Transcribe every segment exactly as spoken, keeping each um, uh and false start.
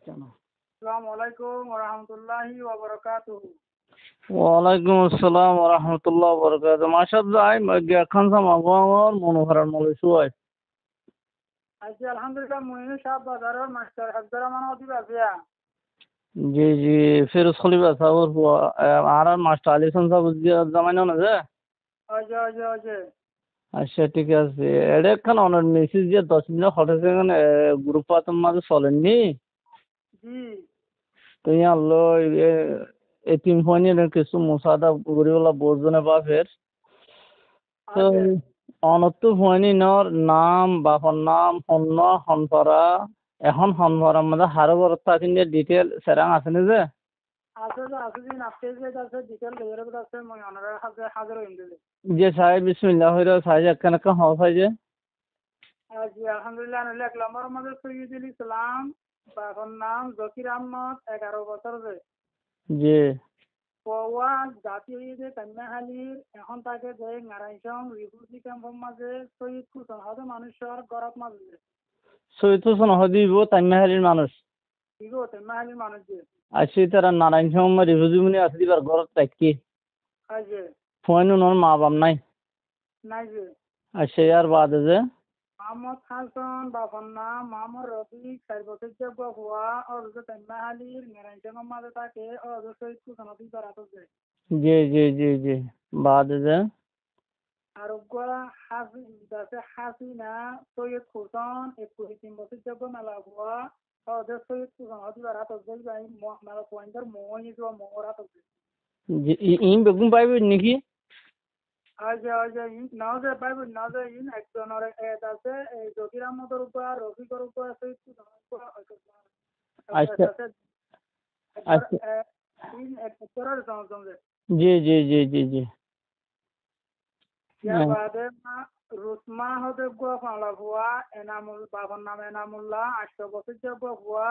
কেন? আসসালামু আলাইকুম ওয়া রাহমাতুল্লাহি ওয়া বারাকাতুহু। ওয়ালাইকুম আসসালাম ওয়া রাহমাতুল্লাহি ওয়া বারাকাতুহু। মাশাআল্লাহ মাগে খান সামা গর মনোহরার মলে সুয়াই। আজকে আলহামদুলিল্লাহ মুইনু সাহেব বাজারের মাস্টার হাজারা মানা দিবা ফিয়া। জি জি ফেরোজ খলিফা সাহেব হুয়া আর মাস্টার আলী খান সাহেব জামাইনা না যে। ওজে ওজে ওজে আচ্ছা ঠিক আছে এটা খান অনেক মেসেজ দিয়ে দশ মিনিট হঠাৎ এখানে গ্রুপ পাতার মাঝে চলেননি জি তো ইয়ার লো এতিম হয়নি কিছু মুসাদা গরিবলা বোঝনে বাপের তো আজে অনত হয়নি নর নাম বাপর নাম হন্য হনপরা এখন হনপরার মধ্যে হারো বড় থাকিন যে ডিটেল সেরাং আছে না যে আছে যে আছে দিন আপনি যে আছে ডিটেল লেয়ার আছে মই অনারা হাজার হাজার হইন দিলে। যে সাহেব বিসমিল্লাহ হইরা সাহেব একখান একখান হওয়া হয় যে আজি আলহামদুলিল্লাহ আমি লিখলাম আমার মধ্যে সৈয়দুল ইসলাম বাবার নাম জকির আহমদ এগারো বছর যে জি কোয়া জাতীয় যে কন্যাহালির এখন তাকে যে নারায়ণসং রিফিউজি ক্যাম্পের মাঝে শহীদ কুসন হতে মানুষের গরত মাঝে সৈয়দ হোসেন হদিব তাইমাহালির মানুষ ঠিক আছে কন্যাহালির মানুষ যে আসি তারা নারায়ণ সংঘ রিভুজুমনি আছে দিবার ঘরত থাকি আছে ফোন ওর মা বাপ নাই নাই যে আসে আর বাদে যে মোহাম্মদ হাসান বাবার নাম মোহাম্মদ রফিক চার বছর যোগ্য হওয়া অর্জ কন্যাহালির নারায়ণসংঘের মাঝে থাকে অর্জ শহীদ কুসন হতে করাত যে জি জি জি জি বাদে যে আরোগ্য হাসি আছে হাসিনা সৈয়দ হোসেন একুশ তিন বছর যোগ্য মেলা হওয়া অর্জ শহীদ কুসন হতে করাত যে মেলা পয়েন্টের মই যোৱা মহর হাত জি ইন বেগুন পাইবে নাকি আজ আজ নাও যে পাইব নাও যে ইন একজনের এড আছে এই জকির আহমদের উপর রফিকর উপর শহীদ কুসনের উপর আচ্ছা আছে আচ্ছা ইন এক করার সমঝে জি জি জি জি জি ইয়ার বাদে রুসমা হতে গুয়া ফালা হুয়া এনামুল বাবার নাম এনামুল্লাহ আটশো বছর যোগ্য হুয়া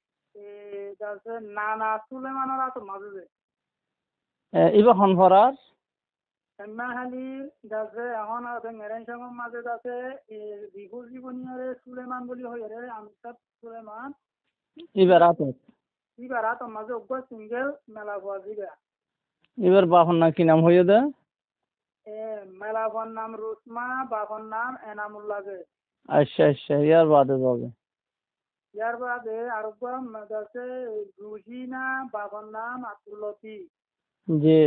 আছে নানা সুলেমানের আছে মাঝে এবার হনফরার কন্যাহালির আছে এখন আছে নারায়ণসংঘের মাঝে আছে রিভু জীবনীয়রে সুলেমান বলি হয়ে রে আমিতাব সুলেমান এবার রাতে এবার রাত মাঝে উগ্র সিঙ্গেল মেলা হুয়া জিগা এবার বাপন না কি নাম হয়ে দে এ মেলাফর নাম রুসমা বাবার নাম এনামুল্লাহ যে আচ্ছা আচ্ছা ইয়ার বাদে যাবে ইয়ার বাদে আরো আছে রুজিনা বাবার নাম আব্দুল লতিফ জি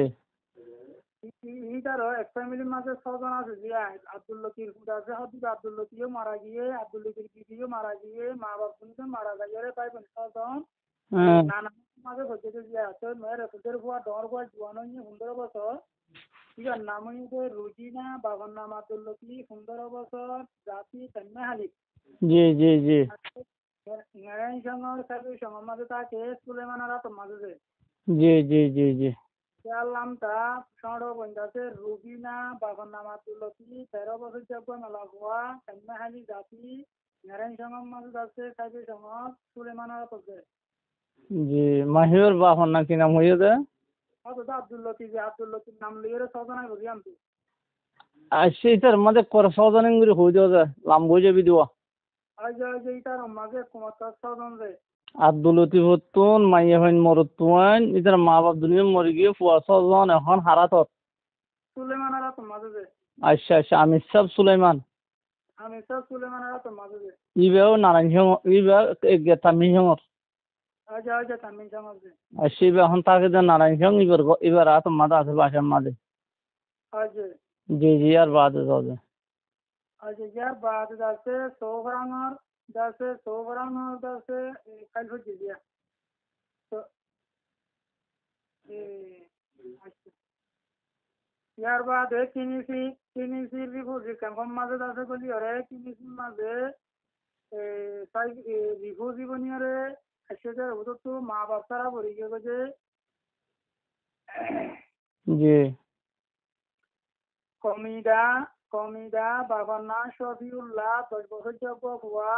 ইটারও এক ফ্যামিলির মাঝে ছজন আছে যে আব্দুল লতিফ আছে হদিকে আব্দুল লতিফও মারা গিয়ে আব্দুল লতিফ বিবিও মারা গিয়ে মা বাপ শুনতে মারা গিয়ে পাইবেন ছজন নানা মাঝে হচ্ছে যে আছে মেয়ের এদের হওয়া ডর হওয়া জুয়ানো নিয়ে পনেরো বছর ইবার নাম হইতে রুজিনা বাবার নাম আব্দুল লতিফ পনেরো বছর জাতি কন্যাহালি জি জি জি নারায়ণ সংঘর সার্ভিস সংঘের মাঝে থাকে সুলেমানারা তো মাঝে জি জি জি জি নামটা সংগ্রহ আছে রুবিনা বাবার নাম আব্দুল লতিফ তেরো বছর যোগ্য মেলা হওয়া কন্যাহালি জাতি নারায়ণ সংঘের মাঝে আছে সার্ভিস সংঘ সুলেমানারা তো জি মাহির বাপন না কি নাম হয়ে দে অত আব্দুল লতিফ আব্দুল লতিফ নাম লিয়ে ছজনাই বুঝি আমি আচ্ছা এটার মধ্যে করে সজন করে হয়ে যাওয়া যায় লাম বুঝে বিদিও আজ আজ এইটার মাঝে কুমার ছজন রে আব্দুল লতিফ হতুন মাইয়া হইন মরতুয়ান ইতার মা বাপ দুনিয়া মরে গিয়ে ফুয়া সজন এখন হারাতত সুলেমানারা তো মাঝে যে আচ্ছা আচ্ছা আমির সাহেব সুলাইমান আমি সব সুলেমানারা তো মাঝে যে ইবেও নারায়ণ সিংহ ইবে তামিল সিংহর আজ আজ তামিল সমাজ যে আচ্ছা ইবে এখন তাকে যে নারায়ণ সিংহ ইবার ইবার রাত মাদা আছে বাসার মাঝে আজ জি জি আর বাদে যাবে আজ ইয়ার বাদ আছে সোহরাঙর দাসে সোহরাঙর দাসে কাল হচ্ছে দিয়া তো ইয়ার বাদে কিনিসি কিনিসি রিফিউজি ক্যাম্পের মাঝে আছে বলি ওরে কিনিসির মাঝে তাই রিফিউজি বনিয়ারে আসে যে ওদের তো মা বাপ তারা বলি গিয়ে যে জি কমিদা কমিদা বাবার নাম শফিউল্লাহ দশ বছর যোগ্য হওয়া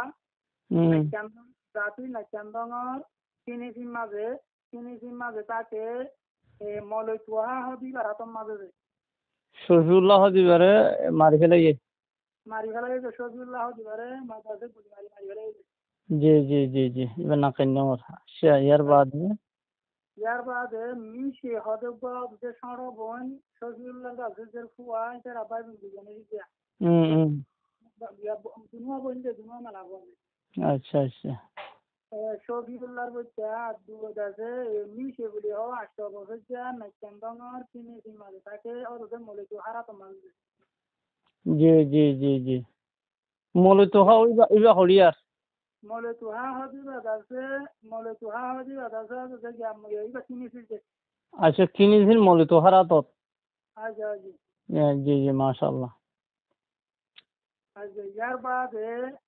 জাতি নাচান্দঙর কিনিসির মাঝে কিনিসির মাঝে তাকে মলতুয়া হবি বারাতর মাঝে শফিউল্লাহ দিবারে মারি ফেলাই মারি ফেলা গেছে শফিউল্লাহ দিবারে মাঝে গুলি মারি মারি ফেলা গেছে জি জি জি জি এবার নাকের নম্বর ইয়ার বাদ ইয়ার বাদে মিশে হদব্বা যে সরবন শফিউল্লাহ গাছের ফুয়া এটার আবার দুজনে দিয়া হুম হুম দুনুয়া বইন যে দুনুয়া মেলা বলে আচ্ছা আচ্ছা শফিউল্লাহর বইটা দুধ আছে মিশে বলি ও আটশো বছর যা নাইকেন্দর তিনি মাঝে থাকে ওর ওদের মলে তো হারা তো মাঝে জি জি জি জি মলে তো হা ওইবা ওইবা হরিয়ার মলে তো হা হদি বাদ আছে মলে তো হা হদি বাদ আছে যে গিয়া মলে এইবা তিনি ফিরছে আচ্ছা কিনেছেন মলে তো হারা তো আচ্ছা জি জি জি মাশাআল্লাহ আচ্ছা ইয়ার বাদে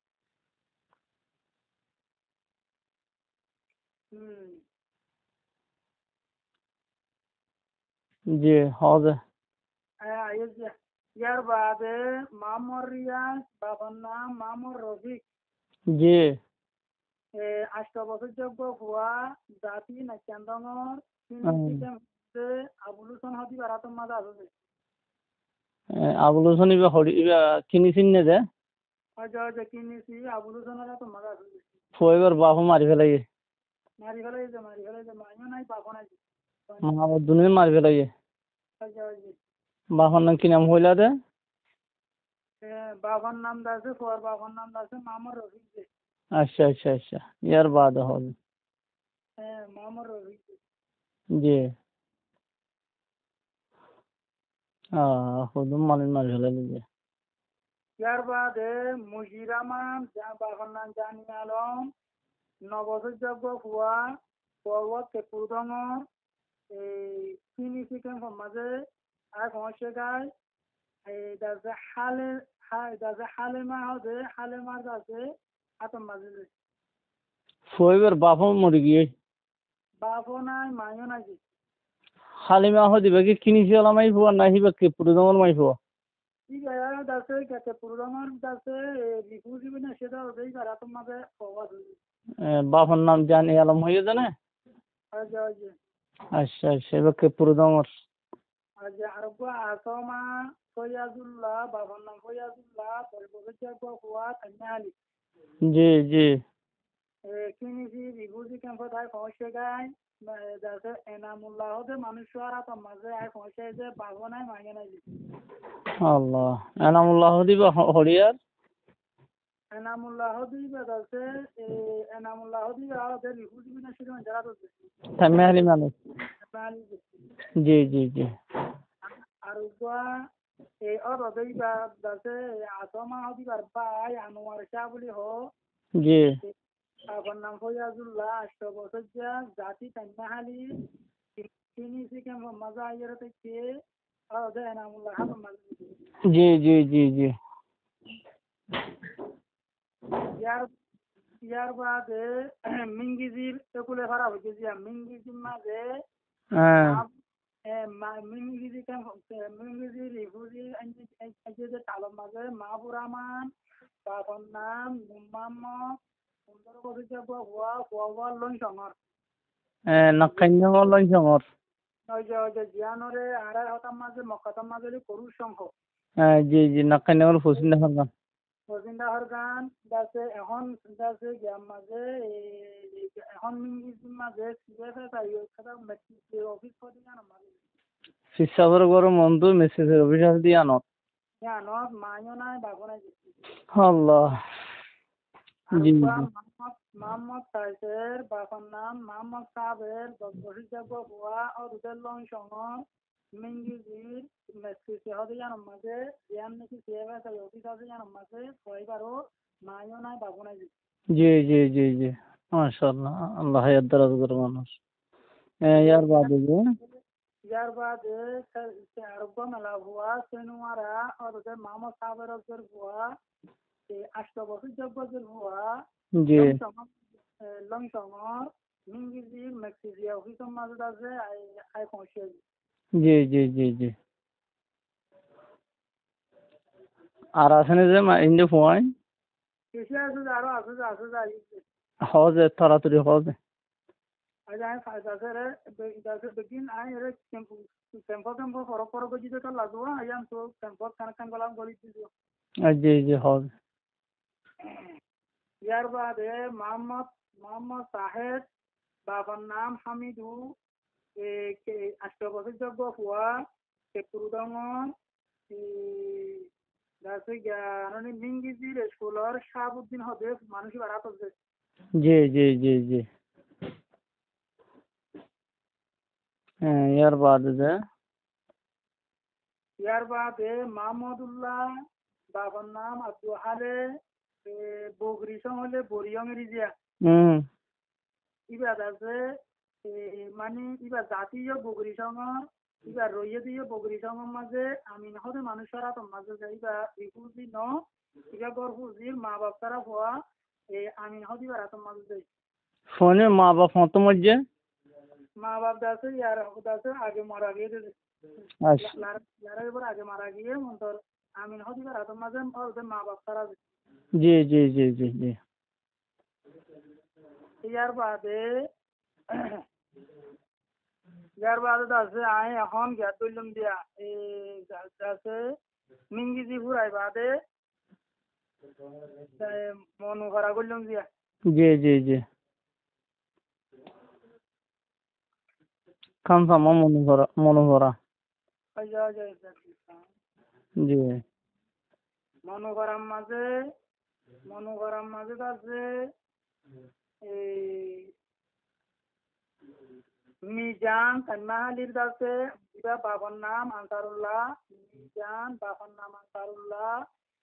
হুম জি হবে হ্যাঁ এই যে ইয়ার বাদে মামর রিয়াজ বাবার নাম মামর রফিক জি আষ্ট বছর যোগ্য ভুয়া জাতি নাইকেন্দর হুম। তিনি আবুল হোসেন হদি বারাতম মাঝে আছে আবুল হোসেন ইবা হরি ইবা কিনেছেন না যে আচ্ছা আচ্ছা কিনেছি আবুল হোসেনের তো মাঝে আছে ফয়েবার বাপু মারি ফেলাই মারি ফেলাইছে মারি ফেলাইছে মাইও নাই বাপও নাই মা দুনিয়া মারি ফেলাই আচ্ছা আচ্ছা বাবার নাম কি নাম হইলা দে বাবার নাম আছে ফোয়ার বাবার নাম আছে মামর রফিক যে আচ্ছা আচ্ছা আচ্ছা ইয়ার বাদ হবে হ্যাঁ মামর রফিক জি আহ হুদুম মালিন মারি ফেলাই যে ইয়ার বাদে মুজিরামান বাবার নাম জানি আলম নবসযোগ্য ভুয়া পর্বত কেপুরদঙ এই চিনি চিকেন মাঝে আর সমস্যা গায় এই দাসে হালে দাসে হালেমা হবে হালেমার দাসে আতম মাঝে ফয়েবার বাপু মরি গিয়ে বাপও নাই মাইও নাই হালিমা হদি বাকি কিনেছি ওলা মাই ফুয়া না হিবা কে পুরোদমর মাই ফুয়া ঠিক আছে দাসে কেপুরদঙর দাসে রিফু দিবি না সেটা ওদের আতম মাঝে প্রবাদ বাবার নাম জানি আলম হয়ে জানে আচ্ছা আচ্ছা আচ্ছা আচ্ছা এবার কে পুরোদমর আচ্ছা আর আসমা ফয়াজুল্লাহ বাবার নাম ফয়াজুল্লাহ বলবো হুয়া তান্না আলী জি জি কিনেছি বিভূতি ক্যাম্পত আয় সমস্যা গায় যাতে এনামুল্লাহ হতে মানুষ আর তো মাঝে আয় সমস্যা যে বাবু নাই মাগে নাই আল্লাহ এনামুল্লাহ দিবা হরিয়ার এনামুল্লাহ দিবা যাতে এনামুল্লাহ দিবা হতে বিভূতি বিনা শিরোন যারা তো তাই মেহলি মানুষ জি জি জি আর উবা এই অর দিবা যাতে আসমা দিবার বাই আনোয়ার শাহ বলি হ জি বাবার নাম ফয়াজুল্লাহ আষ্ট বছর যা জাতি তান্নাহালি তিনি থেকে মজা আইয়ার থেকে ওদের এনামুল্লাহ জি জি জি জি ইয়ার ইয়ার বাদে মিঙ্গিজির একুলে খারাপ হয়েছে যে মিঙ্গিজির মাঝে মিঙ্গিজি মিঙ্গিজি রিফুজি যে তালর মাঝে মাহবুর রহমান বাবার নাম মোহাম্মদ পনেরো বছর যাব হওয়া হওয়া লঞ্চ আমার নাকাইন্যমর লঞ্চমর ওই যে ওই যে জিয়ানরে আড়াই হতার মাঝে মক্কাতার মাঝে করুর সংঘ জি জি নাকাইন্যমর ফসিন্দা হরগান ফসিন্দা হরগান দাসে এখন দাসে গ্রাম মাঝে এখন মিঙ্গিজির মাঝে সিএফএস আই ওখানে মেট্রিক অফিস করে জানো মাঝে শিক্ষাবর গরম মন্টু মেসেজের অফিসার দিয়ে আনত আনত মাইও নাই বাবু নাই আল্লাহ জি মোহাম্মদ তাইসের বাবার নাম মোহাম্মদ সাহেবের বহির্যাব হওয়া ও রুদের লং সঙ্গ মিঙ্গিজির মেসিসে হতে জানো মাঝে জ্ঞান নাকি সিএফএস আই অফিস আছে জানো মাঝে ছয়বারও মাইও নাই বাবু নাই জি জি জি জি মাশাআল্লাহ আল্লাহ হায়াত দারাজ করে মানুষ ইয়ার বাদে যে ইয়ার বাদে আরব মেলা হুয়া সেনুমারা আর ওদের মোহাম্মদ সাহেবের ওদের হুয়া আষ্ট বছর যোগ্যদের হুয়া জি লং সঙ্গর মিঙ্গিজির মেক্সিজিয়া অফিসের মাঝে আছে আই আই পৌঁছে জি জি জি জি আর আছে যে ইন্দে ফোয়াই বেশি আছে আরো আছে আছে যাই হজে তাড়াতাড়ি হজে আজ আমি ফায়দা রে দাসে বেগিন আই রে টেম্পো টেম্পো টেম্পো পর পর গজি তো লাগবো আই আম তো টেম্পো কানেকশন গলাম গলি দিও জি জি হজে ইয়ার বাদে মোহাম্মদ মোহাম্মদ সাহেদ বাবার নাম হামিদু আষ্ট বছর যোগ্য ফুয়া পুরুদঙ্গন মিঙ্গিজির স্কুলের শাহাবুদ্দিন হবে মানুষই বাড়া করছে। জি জি জি জি হ্যাঁ ইয়ার বাদে যে ইয়ার বাদে মাহমুদুল্লাহ বাবার নাম আব্দুল হালে বগরি সং হলে বরিয়ং রিজিয়া হুম ইবাদ আছে মানে ইবার জাতীয় বগরি সং ইবার রইয়ে দিয়ে বগরি সং মাঝে আমিন হতে মানুষেরা তো মাঝে যাইবা ইহুজি ন ইবা গরফুজির মা বাপ তারা হওয়া এই আমিন হতে বার তো মাঝে যাই ফোনে মা বাপ মতো মধ্যে মা বাপ দাসে ইয়ার দাসে আগে মারা গিয়ে আচ্ছা লারা এবার আগে মারা গিয়ে মন্তর আমিন হতে বার তো মাঝে ওদের মা বাপ তারা জি জি জি জি জি ইয়ার বাদে ইয়ার বাদে আছে আই এখন গ্যাস তুললাম দিয়া এই আছে মিঙ্গিজি ফুরাই বাদে মনু করা করলাম দিয়া জি জি জি খানসামা মনোহরা মনোহরা জি মনু করার মাঝে মনু করার মাঝে আছে এই মিজান কান্নাহালির কাছে বাবার নাম আনসারুল্লাহ মিজান বাবার নাম আনসারুল্লাহ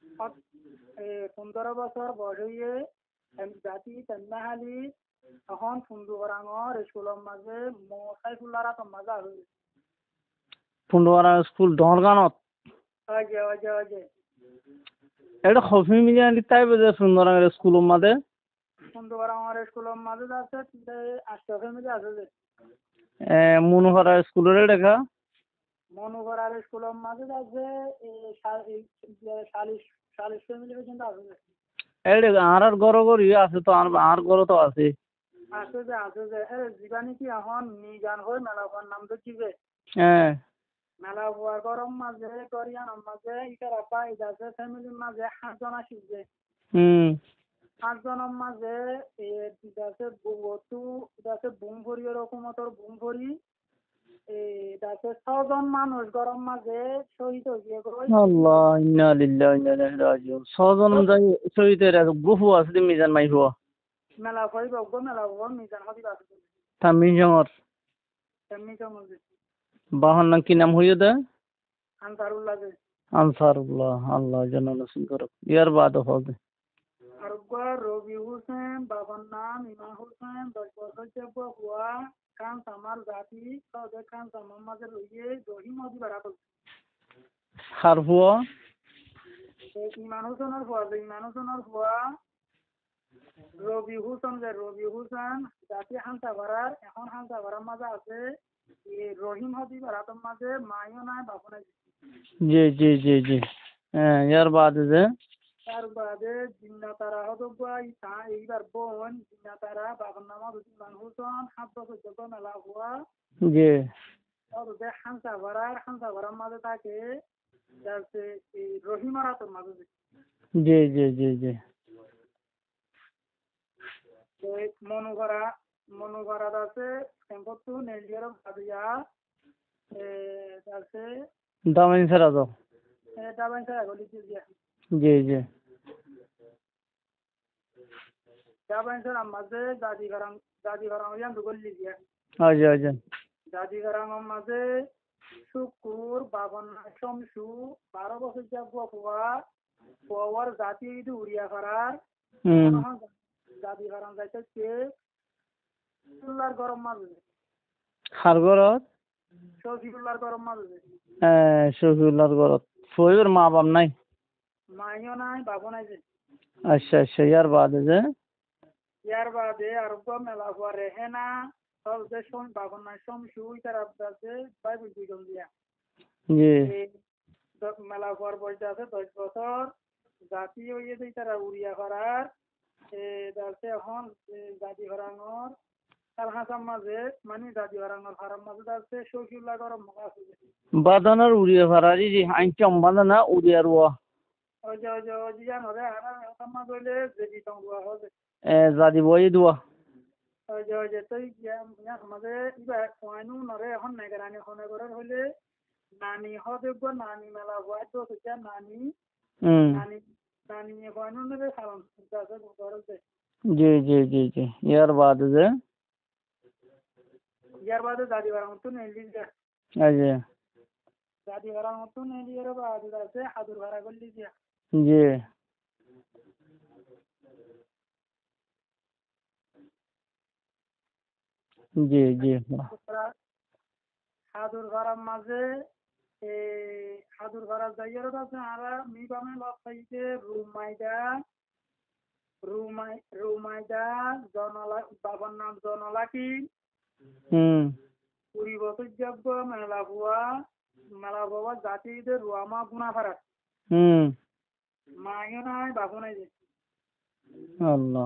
পনেরো বছর বয়স হইয়ে জাতি কান্নাহালি এখন ফুন্দু করাঙর স্কুলের মাঝে সাইফুল্লাহরা তো মজা হয়ে ফুন্দুয়ারা স্কুল ডহরগানত আজে আজে আজে এটা খফি মিলিয়ান তাই বেজে ফুন্দুয়ারা স্কুলের মাঝে ফুন্দু করাঙর স্কুলের মাঝে আছে আটটা ফ্যামিলি আছে যে মনোহরা স্কুলের দেখা মনোহরার স্কুলের মাঝে আছে চালিশ চালিশ ফ্যামিলি পর্যন্ত আছে এই আর আর গড় গড় ইয়ে আছে তো আর গড় তো আছে আছে যে আছে যে এ জীবানি কি এখন নিজান হয়ে মেলা হওয়ার নাম তো কি যে হ্যাঁ মেলা হওয়ার গরম মাঝে করিয়ানোর মাঝে ইটার আপা এটা আছে ফ্যামিলির মাঝে সাতজন আসিস যে হুম সাতজনের মাঝে এটা আছে বতু এটা আছে বুম ভরি এরকম তোর বুম ভরি এটা আছে ছজন মানুষ গরম মাঝে শহীদ হয়ে আল্লাহ ইন্না লিল্লাহি ওয়া ইন্না ইলাইহি রাজিউন ছজন যাই শহীদের বহু আছে মিজান মাই হওয়া মেলা হই বগ মেলা হওয়া মিজান হবি আছে তামিন জঙর এমনি কেমন বাহন নাম কি নাম হইয়া দে আনসারুল্লাহ যে আনসারুল্লাহ আল্লাহ যেন নসিব করুক ইয়ার বাদ হবে আর রবি হোসেন বাবার নাম ইমাম হোসেন দশ বছর যাব হুয়া খান সামার জাতি সদে খান সামার মাঝে রইয়ে রহিম হদি বাড়া করছে হার হুয়া ইমান হোসেনের হুয়া যে ইমান হোসেনের হুয়া রবি হোসেন যে রবি হোসেন জাতি হানসা ভাড়ার এখন হানসা ভাড়ার মাঝে আছে রহিম হদি বাড়াতের মাঝে মাইও নাই বাপু নাই জি জি জি জি হ্যাঁ ইয়ার বাদ যে তার বাদে জিন্না তারা হতো এইবার বোন জিন্না তারা বাবার নাম ইমান হোসেন সাত বছর যোগ্য মেলা হুয়া জি হানসা ভাড়ার হানসা ভাড়ার মাঝে থাকে যাচ্ছে রহিমারা তোর মাঝে জি জি জি জি মনোগরা মনোগরা আছে সম্পত্তু নেলিয়ার ভাবিয়া আছে দামিন সেরা তো দাবাইন সারা গলি দিয়া জি জি দাবাইন সারা মাঝে দাদি ঘরাং দাদি ঘরাং ইয়ান গলি দিয়া আচ্ছা আচ্ছা দাদি ঘরাং মাঝে শুকুর বাবন শমসু বারো বছর যাব হুয়া হুয়ার জাতি ইদু উড়িয়া করার দাদি ঘরাং যাইতেছে উল্লার গরম মাঝে হার গরত শফিউল্লার গরম মাঝে হ্যাঁ শফিউল্লার গরত ফইর মা বাপ নাই মাইও নাই বাবু নাই যে আচ্ছা আচ্ছা ইয়ার বাদে যে ইয়ার বাদে আর মেলা হওয়া রেহে না সব যে শোন বাবু নাই শমসু ইতার আছে বাইবেল দুইজন দিয়া জি মেলা হওয়ার বয়স আছে দশ বছর জাতি হইয়ে দিয়ে তারা উড়িয়া করার আছে এখন জাতি হরানোর তার হাসার মাঝে মানে জাতি হরানোর হারার মাঝে আছে শফিউল্লাহ গরম আছে বাদানার উড়িয়া ভাড়ারি জি আইন চম্বানা না উড়িয়া রুয়া ওই যে ওই যে ওই যে জানো রে আর আমার বলে যদি তঙ্গুয়া হবে এ জাদি বই দুয়া ওই যে ওই যে তুই আমাদের ইবা কয়নু নরে এখন নেগরানি হনে করে হইলে নানি হবে গো নানি মেলা হয় তো সেটা নানি হুম নানি নানি কয়নু নরে সালাম আছে ঘরে জি জি জি জি ইয়ার বাদ যে ইয়ার বাদে দাদি বাড়ার মতো নেই যা আচ্ছা দাদি ভাড়ার মতো নেই এর বাদ আছে হাদুর ভাড়া করলি যা জি জি জি হাদুর ভাড়ার মাঝে এই হাদুর ভাড়া যাইয়ের আছে আর মি বামে লতাইতে রুমাইদা রুমাই রুমাইদা জনলা বাবার নাম জনলাকি হুম কুড়ি বছর যোগ্য মেলা বুয়া মেলা বাবা জাতিদের রুয়ামা গুনা ভাড়া হুম মাইও নাই বাবু নাই যে আল্লাহ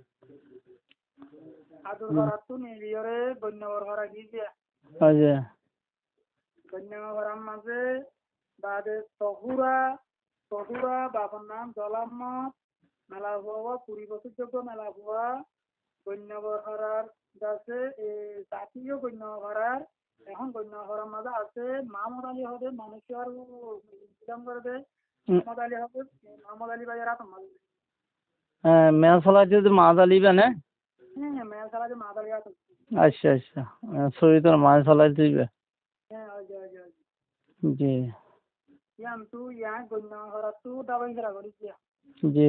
হাদুর ভাড়া তো নিলিয়রে বন্যবর ভাড়া গিয়ে আচ্ছা বন্যবর ভাড়ার মাঝে বাদে তহুরা তহুরা বাবার নাম জলাম্মদ মেলা বুয়া কুড়ি বছর যোগ্য মেলা বুয়া বন্যবর ভাড়ার আছে জাতীয় বন্যবর ভাড়ার এখন বন্যবর ভাড়ার মাঝে আছে মাহমুদ আলী হবে মানুষের ইলাম করবে মাহমুদ আলী হবে মাহমুদ আলী ভাইয়ের হাত মাঝে হ্যাঁ মেয়া চলাইতে তো মাছ আলিবে না হ্যাঁ মেয়ে সারা যে মাহমুদ আলী হাত আচ্ছা আচ্ছা সরি তোর মাছ চলাইতে দিবে হ্যাঁ ওই যে ওই যে জি ইয়ান তু ইয়ান বন্যবর ভাড়া তু ডাবাই ফেরা করিস জি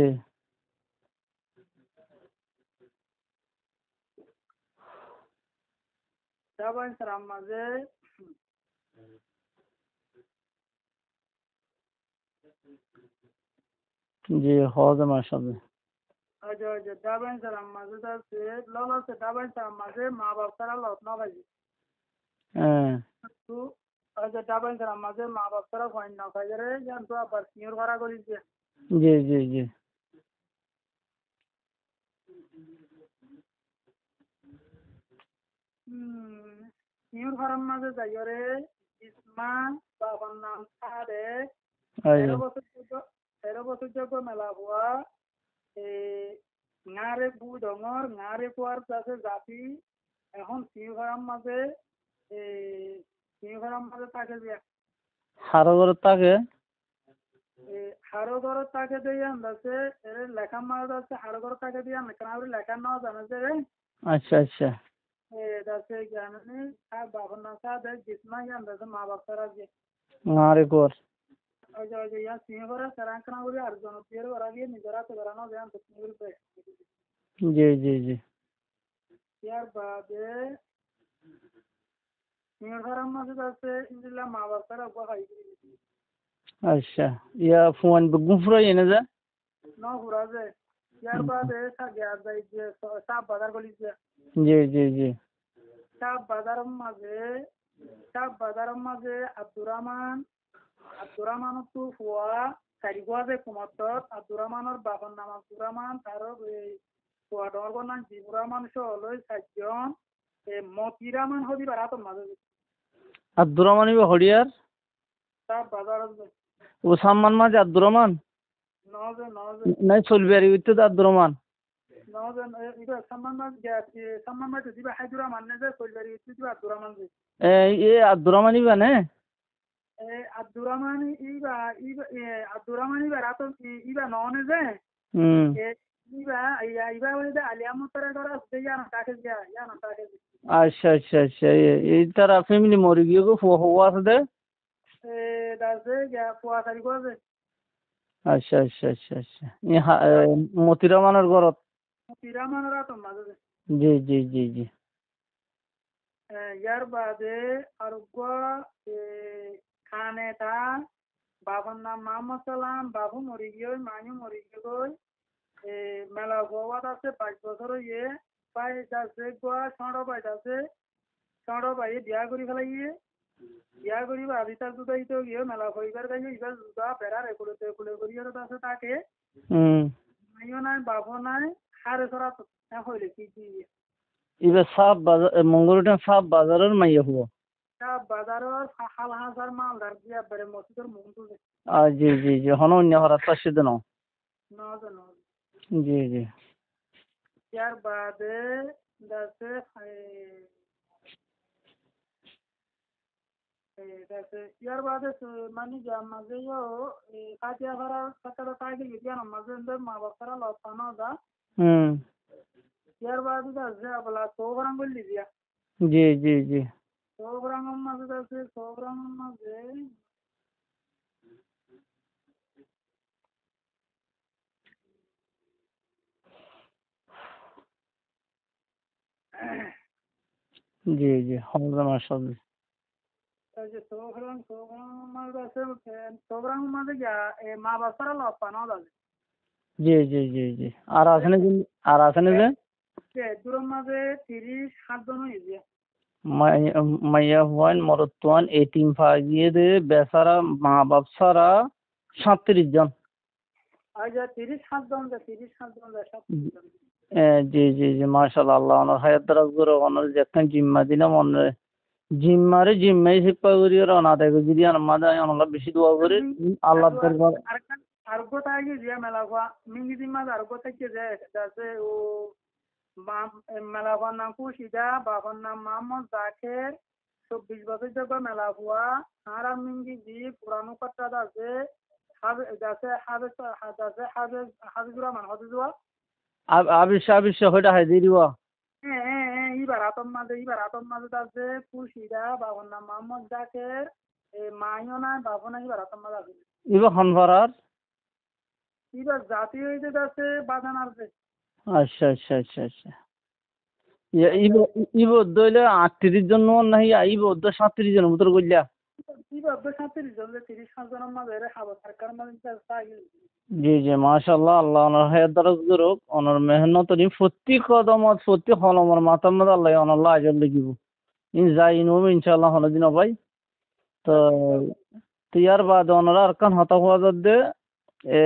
ডাবাই ফেরার মাঝে জি হওয়া মাশাআল্লাহ ওই যে ওই যে ডাবাই ফেরার মাঝে আছে লল আছে ডাবাই ফেরার মাঝে মা বাপ তারা লত না ভাই হ্যাঁ তু ওই যে ডাবাই ফেরার মাঝে মা বাপ তারা ফাইন না খাই রে ইয়ান তু আবার সিনিয়র ভাড়া করিস জি জি জি হুম সিনিয়র ভাড়ার মাঝে যাই রে ইসমা বাবার নাম সারে তেরো আচ্ছা বছর যোগ্য তেরো বছর যোগ্য মেলা হওয়া ঙারে বু ডঙর ঙারে কুয়ার কাছে জাতি এখন সিনিয়র ভাড়ার মাঝে সিনিয়র ভাড়ার মাঝে তাকে দিয়া হারো ঘর তাকে হারো ঘর তাকে দিয়ে আন্দাজে এর লেখা মাঝে আছে হারো ঘর তাকে দিয়ে কেন লেখা নাও জানে যে রে আচ্ছা আচ্ছা দাসে জ্ঞানী আর বাবার নাম সাথে জিসমা আন্দাজে মা বাপ তারা যে মারে কর ওই যে ওই যে ইয়া সিনিয়র ভাড়া সেরাঙ্কনা বলে আর জনপ্রিয় ভাড়া দিয়ে নিজের হাতে বেড়ানো যায় তো সিনিয়র জি জি জি ইয়ার বাদে সিনিয়র ভাড়ার মাঝে আছে ইন্দিল্লা মা বাপ তারা বহাই আচ্ছা ইয়া ফোন গুফরা এনে যা ন ঘুরা যে ইয়ার বাদে সাগে আর যাই যে সাপ বাজার গলি যে জি জি জি সাপ বাজারের মাঝে সাপ বাজারের মাঝে আব্দুর রহমান আব্দুর রহমান তো ফুয়া চারিগুয়া যে কুমার আব্দুর রহমানের বাবার নাম আব্দুর রহমান তার এই ফুয়া ডর নাম জিবুর রহমান সহ লই চারজন মতি রহমান হবি বারাতর মাঝে আব্দুর রহমান ইবা হরিয়ার সাপ বাজারের ও সাম্মান মাঝে আব্দুর রহমান নজে নজে নাই চলবে আর ইতে তো আব্দুর রহমান নজে এটা সম্মান মাঝ সম্মান মাঝে দিবা হাইদুর রহমান নে যে কইলারি ইতে দিবা আব্দুর রহমান যে এ এ আব্দুর রহমান ইবা নে আব্দুর রহমান ইবা ইবা আব্দুর রহমান ইবা রাত ইবা ননে যে হুম ইবা ইয়া ইবা বলে আলিয়ামতরা করা দেয়া না তাকে দেয়া ইয়া না তাকে আচ্ছা আচ্ছা আচ্ছা এই তারা ফ্যামিলি মরি গিয়ে গো হওয়া আছে দে এ দাসে গা ফুয়া সারি করে আচ্ছা আচ্ছা আচ্ছা আচ্ছা মতি রহমানের ঘরত তিরামানের রাত মাঝে জি জি জি জি ইয়ার বাদে আর খানে তা বাবার নাম মোহাম্মদ সালাম বাবু মরি গিয়ে মাইও মরি গিয়ে মেলা গোয়াত আছে পাঁচ বছর ইয়ে বাইশ আছে গোয়া ষড় বাইশ আছে ষড় বাইয়ে বিয়া করি ফেলাই গিয়ে বিয়া করি ভাবি তার দুটাই তো গিয়ে মেলা হইবার গাইয়ে ইবার দুটা বেড়ার একুলেতে একুলে করিয়ে আছে তাকে মাইও নাই বাবু নাই হারে সরা হইলে কি কি এবার সাপ বাজার মঙ্গলটা সাপ বাজারের মাইয়া হবো সাপ বাজার বাজারের হাল হাজার মালদার দিয়া বেড়ে মসজিদের মুখ তুলে আহ, জি জি জি হন অন্য হরার তার সাথে ন নজন নজন জি জি ইয়ার বাদে দাসে দাসে ইয়ার বাদে মানে যা মাঝেও কাটিয়া ভরা কাটার কাজে গিয়ে মাঝে মা বাবারা লতানো যা হুম ইয়ার বাদে দাসে বলা সোবরাং বললি দিয়া জি জি জি সোবরাং মাঝে দাসে সোবরাং মাঝে জি জি হমদা মাশাআল্লাহ যে সোবরাং সোবরাং মাঝে দাসে সোবরাং মাঝে যা মা বাবারা লতানো দাসে জি জি জি জি আর আছে না যে- আর আছে না যে দূরের মাঝে তিরিশ সাতজন হয়েছে মাই- মাইয়া হুয়ান মরতুয়ান এতিম ফাগিয়ে বেচারা মা বাপ ছাড়া সাতত্রিশ জন আর যা তিরিশ সাতজন যা তিরিশ সাতজন যা সাতত্রিশ জন এ, জি জি জি মাশাআল্লাহ আল্লাহ অনর হায়াত দারাজ করে অনর যেখান জিম্মা দিলাম অনরে জিম্মারে জিম্মাই শিক্ষা করি আর অনাদায় করি যদি আমাদের অনলা বেশি দোয়া করি আল্লাহ দরবার আরগো তাই যে মেলা হওয়া মিঙ্গি জিম্মা আরগো থেকে যে যাচ্ছে ও মেলা হওয়ার নাম খুশিদা বাবার নাম মোহাম্মদ জাকের চব্বিশ বছর যাবে মেলা হওয়া আর মিঙ্গি জি পুরানো কথা আছে যাচ্ছে হাবেজ যাচ্ছে হাবেজ হাবিজুর রহমান হাবিজুয়া আবিশ আবিশ হইটা হাই দিয়ে দিব হ্যাঁ হ্যাঁ হ্যাঁ এবার আতম মাঝে এবার আতম মাঝে আছে খুশিদা বাবার নাম মোহাম্মদ জাকের মাইও নাই বাবু নাই এবার আতম মাঝে আছে ইবা হনফারার এবার জাতি হইতে আছে বাজান আছে আচ্ছা আচ্ছা আচ্ছা আচ্ছা ইব ইব দইলে আটত্রিশ জন নাহি ইব সাতত্রিশ জন মতো কইলা এবার সাতত্রিশ জন তিরিশ পাঁচ জনের মাঝে খাবো সরকার মাঝে জি জি মাশাআল্লাহ আল্লাহ অনর হায়াত দারাজ করুক অনর মেহনত নি প্রতি কদমত প্রতি হলমর মাথার মধ্যে আল্লাহ অনল্লাহ আজর লিখিব ইন যাই ইনম ইনশাআল্লাহ হল দিন ভাই তো তিয়ার বাদ অনরা আরকান হতা হওয়া দে এ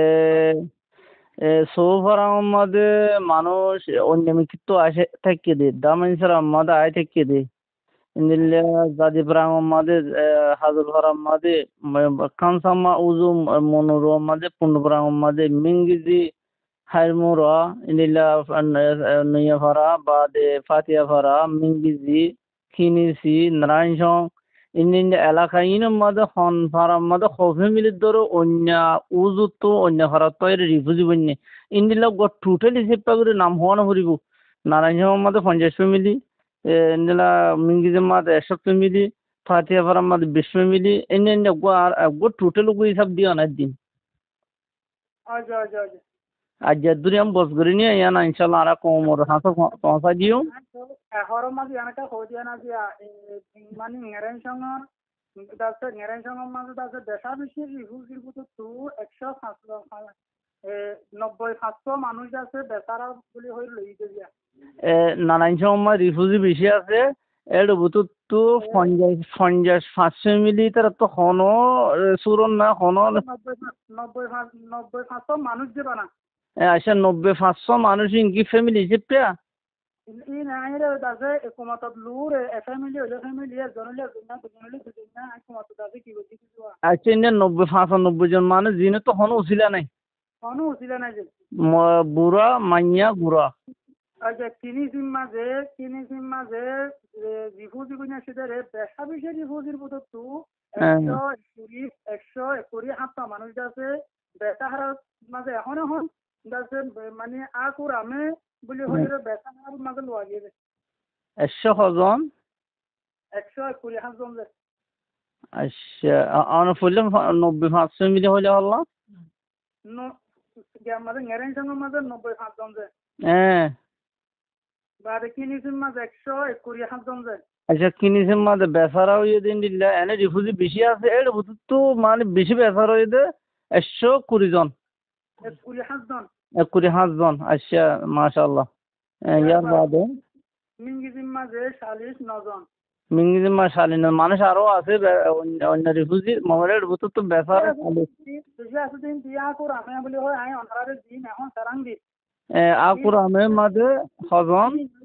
সৌফার আমাদের মানুষ অন্যমিকিত আসে থেকে দে দামিনসার আমাদের আয় থেকে দে ইন্দিল্লা জাদিপুর আমাদের হাজুর ভর আমাদের কানসাম্মা উজু মনুর আমাদের পূর্ণপুর আমাদের মিঙ্গিজি হাইরমুরা ইন্দিল্লা নইয়া ভরা বাদে ফাতিয়া ভরা মিঙ্গিজি খিনিসি নারায়ণসং ইন্দিন এলাকা ইন মাদে হন ফারাম মাদে খফে মিলিত ধরো অন্য উজু তো অন্য ভারত তো এর রিফিউজি বন্যে ইন্দিল্লা গট টোটালি সেপ্পা করে নাম হওয়া না হরিব নারায়ণসং মাদে পঞ্চাশ ফ্যামিলি ইন্দিলা মিঙ্গিজের মাদে একশো ফ্যামিলি ফাতিয়া ভরাম মাদে বিশ ফ্যামিলি এনে এনে গট টোটাল গো হিসাব দিয়ে অনেক দিন আচ্ছা আচ্ছা আচ্ছা আর যদ্দুরি আমি বস করি নিয়ে ইয়া না ইনশাল্লাহ আর কম ওর হাতে পৌঁছা দিও হর মাঝে অনেকটা হয়ে দিয়া না দিয়া মানে নেরেন সঙ্গর দাসে নেরেন সঙ্গর মাঝে দাসে দেশা বেশি রিভুজির মতো তো একশো পাঁচশো নব্বই পাঁচশো মানুষ আছে বেচারা বলে হয়ে লই দিয়া নারায়ণ সময় রিফিউজি বেশি আছে এর বুতুত তো পঞ্চাশ পঞ্চাশ পাঁচশো মিলি তার তো হন সুরন না হন নব্বই নব্বই নব্বই পাঁচশো মানুষ দেবা না আচ্ছা নব্বই পাঁচশো মানুষ ইনকি ফ্যামিলি হিসেবে ই নাই রে দাসে একমতত লুর এ ফ্যামিলি হইলে ফ্যামিলি একজন হইলে একজন না দুজন হইলে দুজন না একমত দাসে কি বলছি কিছু আচ্ছা ইন্ডিয়া নব্বই পঁচানব্বই জন মানুষ যিনি তো হন উচিলা নাই কোনো উচিলা নাই যে বুড়া মাইয়া বুড়া আচ্ছা তিনি সিম মাঝে তিনি সিম মাঝে রিফিউজি কইনা সেটারে বেশা বেশি রিফিউজির মতো তো একশো কুড়ি একশো কুড়ি হাতটা মানুষ আছে বেটা হারার মাঝে এখন এখন দাসে মানে আকুর আমি বলি হইলে বেটা হারার মাঝে লোয়া গিয়ে একশো জন একশো কুড়ি হাত জন যে আচ্ছা আমার ফুললে নব্বই পাঁচশো মিলি হইলে হল মাঝে নেরেন সঙ্গে মাঝে নব্বই পাঁচ জন যে হ্যাঁ বাদে কিনিসিম মাঝে একশো কুড়ি হাত জন যে আচ্ছা কিনিসের মাঝে বেচারা হয়ে দিন দিল্লা এনে রিফিউজি বেশি আছে এর বুঝতে তো মানে বেশি বেচারা হয়ে দে একশো কুড়ি জন কুড়ি হাত জন এক কুড়ি পাঁচ জন আচ্ছা মাশাআল্লাহ ইয়ার বাদে মিঙ্গিজিম মাঝে চাল্লিশ নজন মিঙ্গিজিম মা শালীন মানুষ আরো আছে অন্য রিফিউজি মহলের বুঝতে তো বেচারা বেশি আছে দিন দিয়া আকুর আমি বলি হয় আমি অনারে দিন এখন সারাং দি আকুর আমের মাঝে হজন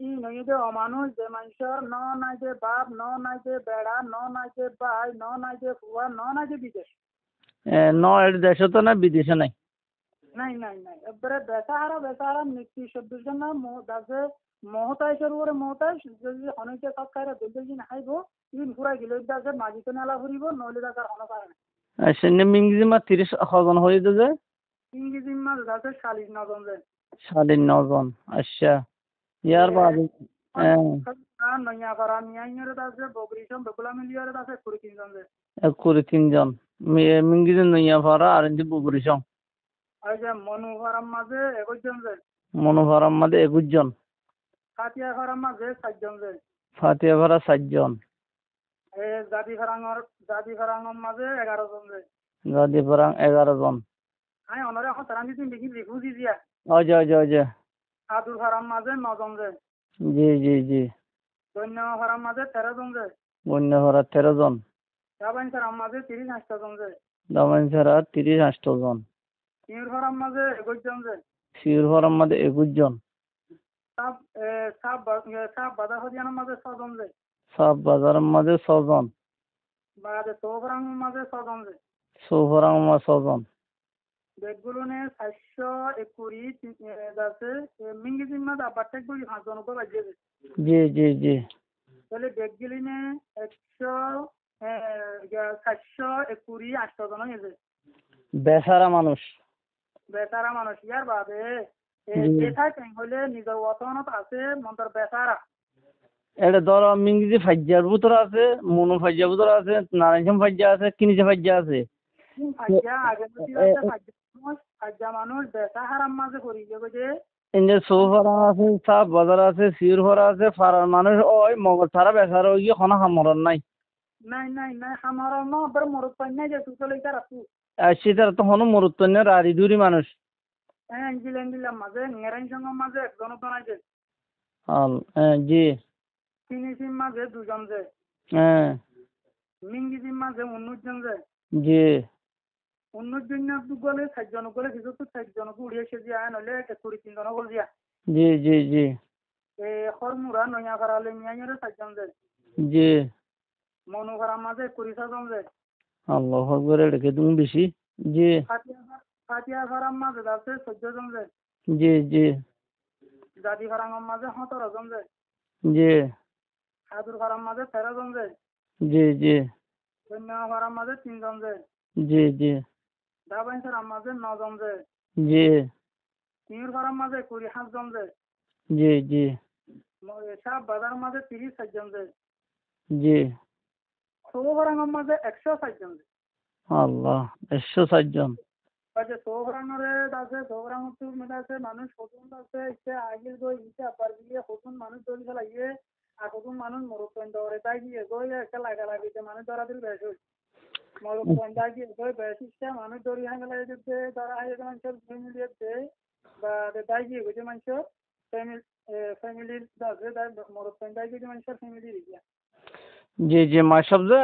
ই নইতে অমানুষ যে মানুষের ন নাইতে বাপ ন নাইতে বেড়া ন নাইতে ভাই ন নাইতে ফুয়া ন নাইতে বিদেশ ন এর দেশে তো না বিদেশে নাই। নাই নাই নাই এবারে বেচাহারা বেচাহারা মৃত্যু চব্বিশ জনা দাসে মহতাই সরুরে মহতাই যদি অনেকে সব খাইরা দুই দিন হাইব ইন ফুরাই গেলে দাসে মাঝিতে নেলা ফুরিব নইলে দাসার হন পারে না সেনে মিংজিমা তিরিশ হজন হয়ে যে ইংরেজি মাছ দাসে চালিশ নজন যায় সাড়ে নজন। আচ্ছা ইয়ার বাদ নইয়া করা নিয়াইরে দাসে বগরিশম বকুলা মিলিয়ারে দাসে কুড়ি তিনজন যায় এক করে তিনজন মিংজিম নইয়া ফারা আর ইন্দি বুবুরিসং ওই যে মনোহরাম মাঝে একজন যায় মনোহরাম মাঝে একুশ জন ফাতিয়া ঘরাম মাঝে চারজন যায় ফাতিয়া ফারা চারজন এ জাদি ফেরাঙর জাদি ফেরাঙর মাঝে এগারো জন যায় গাদি ফারাং এগারো জন। আমি অনরে এখন তারা দিন দেখি রিফুজি দিয়া অজয় অজয় অজয় আদুর ফারাম মাঝে নজন যায় জি জি জি দৈন্য ফারাম মাঝে তেরো জন যায় বন্য ফারা তেরো জন দাবাইন ফারাম মাঝে তিরিশ আটটা জন যায় দামান ছাড়া তিরিশ আষ্ট জন সিউর ফারাম মাঝে একুশ জন যায় শিউর ফারাম মাঝে একুশ জন সাপ সাপ সাপ বাদা হরিয়ানার মাঝে ছজন যায় সাব বাজারের মাঝে ছজন বাদে তো ফারাম মাঝে ছজন যায় সৌফরাং মা ছজন বেগগুলো নে চারশো একুড়ি আছে মিঙ্গিজির মাঝে আবার গুলি পাঁচজন উপর বাজিয়ে যায় জি জি জি তাহলে বেগগুলি নে একশো চারশো একুড়ি আটশো জন হয়েছে বেচারা মানুষ বেচারা মানুষ ইয়ার বাদে যেটা হইলে নিজের অতনত আছে মন্তর বেচারা এটা ধরো মিংজি ফাজ্জার ভিতরে আছে মনো ফাজ্জার ভিতরে আছে নারায়ণ ফাজ্জা আছে কিনিচে ফাজ্জা আছে ফাজ্জা আগে ফাজ্জা মানুষ বেচাহারাম মাঝে করি যে ইন্ডিয়া সৌফারা আছে সাপ বাজার আছে শিউর ভরা আছে ফারার মানুষ ওই মগজ ছাড়া বেচারা ওই হনা হামরন নাই নাই নাই নাই আমার ন আবার মরত পাই নাই যে তুই চলে তার আসু আর সেটার তো হনো মরুত্ব নেই রাড়ি দুরি মানুষ হ্যাঁ এঞ্জিল এঞ্জিলার মাঝে নেরাইন সঙ্গের মাঝে একজন বানাইছে হ্যাঁ জি ফিনিশিং মাঝে দুজন যে হ্যাঁ মিঙ্গিজির মাঝে উনিশ জন যে জি উনিশ জন গলে চারজন গলে কিছু তো চারজনকে উড়িয়ে এসে দিয়া নইলে কুড়ি তিনজন গল দিয়া জি জি জি এ খরমুরা নয়া করালে মিয়াইরে চারজন যে জি মনু করার মাঝে কুড়ি ছজন যে আল্লাহ আকবার রেখে তুমি বেশি জি ফাতিয়া ফারাম মাঝে আছে চোদ্দ জন যে জি জি জাদি ফারাঙের মাঝে সতেরো জন যে জি হাদুর ফারাম মাঝে তেরো জন যে জি জি কন্যা ফারাম মাঝে তিনজন যে জি জি দাবাইন ফারাম মাঝে নজন যে জি সিউর ফারাম মাঝে কুড়ি সাতজন যে জি জি সাপ বাজার মাঝে তিরিশ চারজন যে জি সৌ ফারাঙের মাঝে একশো চারজন যে আল্লাহ একশো ষাটজন যে সৌফরানোরে আছে সৌফরানোর মধ্যে আছে মানুষ কতজন আছে ইচ্ছে আগে গই ইচ্ছে আবার গিয়ে কতজন মানুষ দৌড়ি ফেলাইয়ে আর কতজন মানুষ মরুত্বন দৌড়ে তাই গিয়ে গই একটা লাগা লাগিয়েছে মানুষ ধরা দিল বেশ হয়েছে মরুত্বন তাই গিয়ে গই বেশ ইচ্ছে মানুষ দৌড়ি হাঙ্গা লাগিয়ে দিচ্ছে তারা হাইয়ে মানুষের ফ্যামিলি আছে বা তাই গিয়ে গেছে মানুষের ফ্যামিলি ফ্যামিলির আছে তাই মরুত্বন তাই গিয়ে মানুষের ফ্যামিলি রিয়া জি জি মাসব যে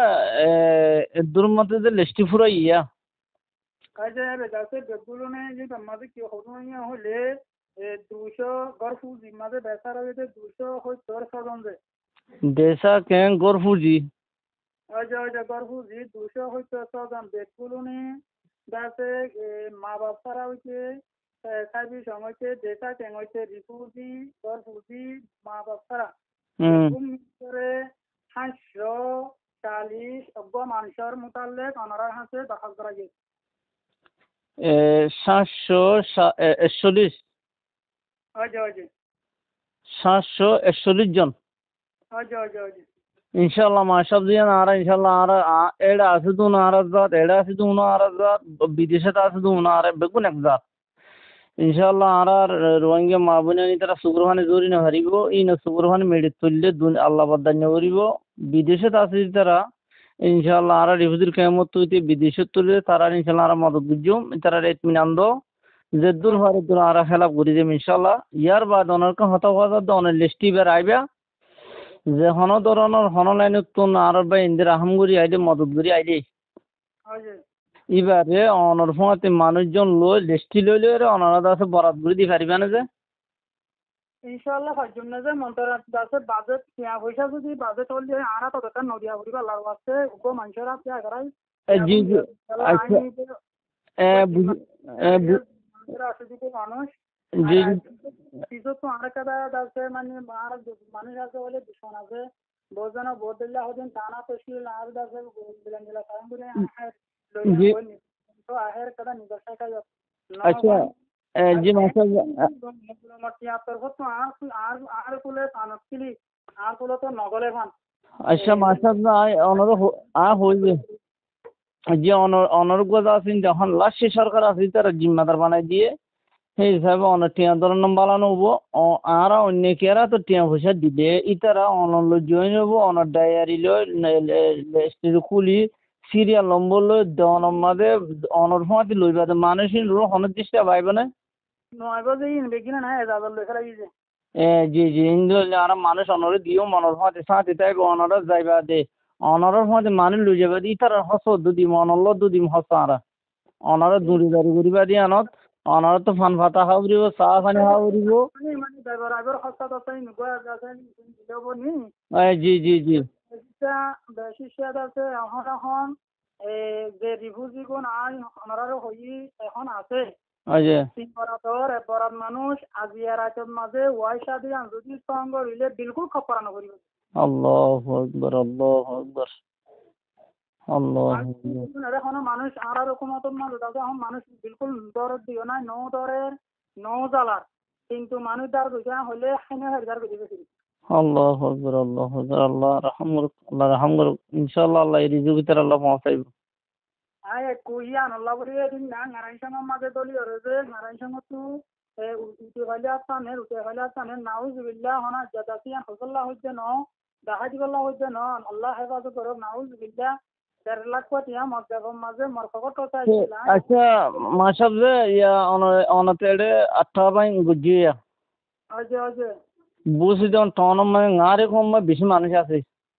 এদুর মধ্যে যে লিস্টি ফুরাই ইয়া কাজে যাতে বেগুলো নে যে মাঝে কি হরুনিয়া হলে দুশো গড় ফুজি মাঝে বেচার হইতে দুশো হই তোর ছজন যে দেশা কেন গড় ফুজি ওই যে ওই যে গড় ফুজি দুশো হই তোর ছজন বেগুলো নে যাতে মা বাপ ছাড়া হইতে সার্ভিস হইতে দেশা কেন হইতে রিফুজি গড় ফুজি মা বাপ ছাড়া করে সাতশো চাল্লিশ অব্য মানুষের মোতালেক অনারার হাতে দখল করা গেছে সাতশো একচল্লিশ সাতশো একচল্লিশ জন ইনশাল্লাহ মাসব দিয়ে আর ইনশাল্লাহ আর এড়া আছে তো না আর জাত এড়া আছে তো না আর জাত বিদেশে আছে তো না আর বেগুন এক জাত ইনশাল্লাহ আর আর রোহিঙ্গা মা বোনানি তারা শুক্রবারে জরি না হারিব ই না শুক্রবারে মেডি তুললে আল্লাহ বাদান্য করিব বিদেশে আছে তারা ইনশাল্লাহ আর রিফুজির কেমত তুইতে বিদেশে তুলে তারা ইনশাল্লাহ আর মদত বুঝুম তারা ইতমিনান দো যে দূর হারে দূর আর খেলাপ করি যাম ইনশাল্লাহ ইয়ার বাদ অনেক হতা হতা অনেক লিস্টি বের আইবা যে হন ধরনের হন লাইনত তো আর বা ইন্দির আহমগুড়ি আইলে মদত করি আইলে এবারে অনর ফোঁতে মানুষজন লই লিস্টি লই লই অনারাধ আছে বরাত করে দি পারিবা না যে ইনশাআল্লাহ পাঁচজন না যে মন্তর আছে বাজেট টিয়া পয়সা যদি বাজেট হলে আরা তো একটা নদিয়া ঘুরি পাল্লার আছে উপ মানুষের আছে আগারাই জি জি আচ্ছা এ বুঝি এ বু- আছে যদি মানুষ জি আর জি কিছু তো আর কাদা আছে মানে আর মানুষ আছে বলে দুশমন আছে বহুজন বহুত দিল্লা হদিন টানা তশকিল আর আছে বিলান দিলা কারণ করে জি তো আহের কাদা নিদর্শন কাজ আচ্ছা এ, জি মাশাআল্লাহ তিয়াত্তর তো আর আর আর কুলে পানস্কিলি আর কুলে তো নগলে ভান আচ্ছা মাশাআল্লাহ অনর আ হইবে যে অনর অনর কথা আছেন যখন লাস্ট সরকার আছে তারা জিম্মাদার বানাই দিয়ে সেই হিসাবে অনেক টিয়া ধরনের বানানো হবো আর অন্য কেরা তো টিয়া পয়সা দিলে ইতারা অনল জয়েন হবো অনর ডায়ারি লই খুলি সিরিয়াল নম্বর লই দনের মাঝে অনর ফাঁতি লইবা মানুষ হনের দৃষ্টি পাইবে না নয় বাজে ইন বেগিনা না এজাজত লেখা লাগিছে এ জি জি ইন্দু আর মানুষ অনরে দিও মনর ফাঁতি সাথে তাই অনর যাইবা দে অনরের ফাঁতি মানুষ লই যাবে ইতারা হস দুদিম অনল দুদিম হস আর অনরে দূরি দাঁড়ি করিবা দিয়ে আনত অনর তো ফান ফাটা খাওয়ারিব চাহ পানি খাওয়ারিব মানে মানে ড্রাইভার আইবার হস্তা তো ইন গোয়া আছে দিলেব নি জি জি জি এটা বেশি শেয়ার আছে এখন এখন যে রিফিউজি কোন আই অনারারও হই এখন আছে আচ্ছা তিন বরাবর বরাত মানুষ আজিয়া রাতের মাঝে ওয়াই সাদি যদি সঙ্গ হইলে বিলকুল খপরানো করিব আল্লাহু আকবার আল্লাহু আকবার আল্লাহু আকবার এখন মানুষ আর রকম মানুষ তাতে এখন মানুষ বিলকুল দরের দিও নাই নৌ দরের নৌ জ্বালার কিন্তু মানুষ দার বুঝা হলে হাইনে হাজার বেশি বেশি আল্লাহু আকবার আল্লাহু আকবার আল্লাহ রহম করুক আল্লাহ রহম করুক ইনশাআল্লাহ আল্লাহ এই রিজিক ভিতরে আল্লাহ পৌঁছাইব আয় কুইয়ান আল্লাহ বলি দিন না নারায়ণ সঙ্গ মাঝে দলি রয়েছে নারায়ণ সঙ্গ তু উঠে ফেলে আসতানে উঠে ফেলে আসতানে নাউজুবিল্লাহ হনা জাদাসিয়ান হসল্লাহ হইছে ন দাহাজি বল্লাহ হইছে ন আল্লাহ হেফাজত করুক নাউজুবিল্লাহ দেড় লাখ কোটিয়া মর্যাদার মাঝে মরকত চাইছিল আচ্ছা মাসাব যে ইয়া অনতেড়ে আঠা বাইন গুজিয়া আজে আজে বুঝি যখন টন মানে গাঁরে কম বেশি মানুষ আছে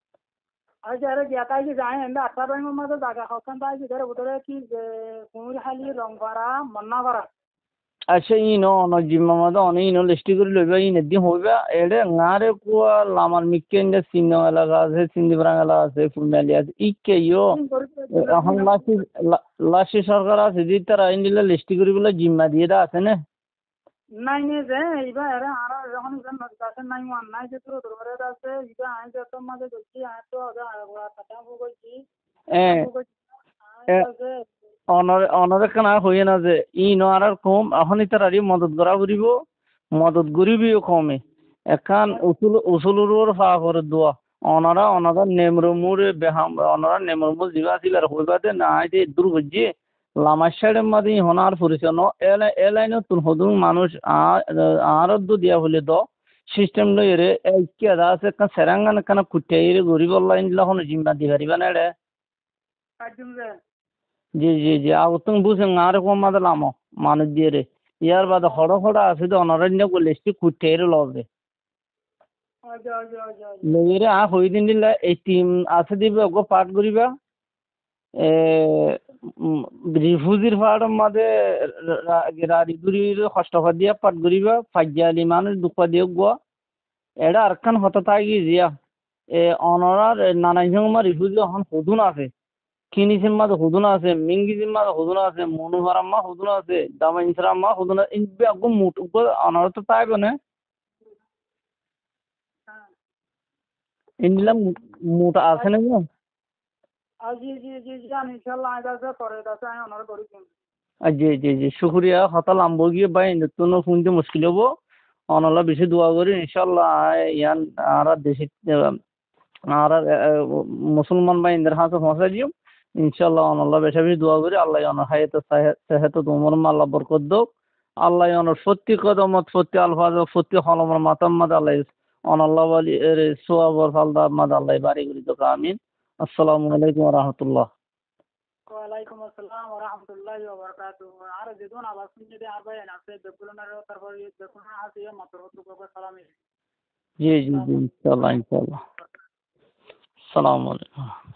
আজে আরে গিয়া তাই কি যায় এন্ড আঠা বাইনের মাঝে জায়গা হকান তাই কি ধরে উতরে কি কুমির হালি রং ভাড়া মন্না ভাড়া আচ্ছা ইনো অন জিম্মা মাদে অনেক ইনো লিস্টি করে লইবা ইনে দি হইবা এড়ে গাঁরে কুয়া লামার মিক্কে ইন্ডে সিন্ন এলাকা আছে সিন্দিবরাং এলাকা আছে ফুলমালি আছে ইকে ইয়ো এখন লাসি লাসি সরকার আছে যে তারা ইন্ডিলে লিস্টি করে বলে জিম্মা দিয়ে দা আছে না নাই নে যে এইবা এরা আর যখন ইজন নজগাছে নাই মান নাই যে তোর দরবারে আছে ইবা আই যে তোর মাঝে গছি আই তো আগা আগা টাটা গছি এ অনরে অনরে কেনা হইয়ে না যে ই ন আর কম এখন তার আর মদত করা করিব মদত করিবিও কমে এখান উসুল উসুলুর ফা করে দোয়া অনারা অনারা নেমরমুরে বেহাম অনারা নেমরমুর জিবা ছিল আর হইবাতে না আইতে দূর বুঝি লামার সাইডের মাঝে হনার পরিচয় ন এলে এলাইন তুন হদুন মানুষ আর দু দিয়া হলে দ সিস্টেম লই রে কি আদা আছে কান সেরাঙ্গান কান কুটিয়ে রে গরিব লাইন লখন জিম্মা দি পারিবা না রে জি জি জি আর তুমি বুঝেন আর কম মাদে লামো মানুষ দিয়ে রে ইয়ার বাদে হড় হড়া আছে তো অনারণ্য করলে একটু কুটিয়ে রে লবে লইরে আ হই দিন দিলে এই টিম আছে দিবে ওগো পাঠ করিবা এ রিফিউজির পাহাড়ের মাঝে রাড়িগুড়ির কষ্ট দিয়া পাঠ করিবা ফাইজালি মানুষ দুঃখ দিয়ে গোয়া এটা আর খান হতে থাকি জিয়া এ অনরার নানান সময় রিফিউজি এখন হুদুন আছে কিনিসের মাঝে হুদুন আছে মিঙ্গিজির মাঝে হুদুন আছে মনোহরাম মা হুদুন আছে দামাইনসরাম মা হুদুন আছে ইনবে আগো মুট অনর তো তাইবে না ইনদিলা মুট আছে না গো জি জি জি জি আমি ইনশাআল্লাহ আইদা আছে করে দাসে আমি অনার করি জি জি জি শুক্রিয়া হতা লাম্ব গিয়ে বাই নতুন শুনতে মুশকিল হবো অনলা বেশি দোয়া করি ইনশাআল্লাহ ইয়ান আর দেশে আর মুসলমান বাই ইন্দ্র হাতে পৌঁছা দিও ইনশাআল্লাহ অনলা বেশি বেশি দোয়া করি আল্লাহ অনর হায়াত সেহেত তোমার আল্লাহ বরকত দাও আল্লাহ অনর সত্যি কদমত সত্যি আলফাজ সত্যি হলমর মাতাম মাদ আল্লাহ অনল্লাহ ওয়ালি সোয়াবর ফালদা মাদ আল্লাহ বাড়ি করি তো আমিন আসসালামু আলাইকুম ওয়া রাহমাতুল্লাহ ওয়ালাইকুম আসসালাম ওয়া রাহমাতুল্লাহি ওয়া বারাকাতুহু আর যেদন আবার শুনতে দে আর ভাই আছে বেকুলনার তারপর বেকুলনা আছে মাত্র তো সালাম জি জি জি ইনশাআল্লাহ ইনশাআল্লাহ আসসালামু আলাইকুম